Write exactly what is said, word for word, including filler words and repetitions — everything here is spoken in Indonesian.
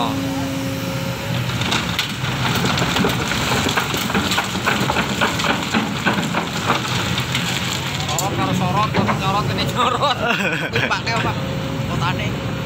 Oh, kalau sorot, kalau nyorot ini nyorot. Ini Pak Neo, Pak. Kotane.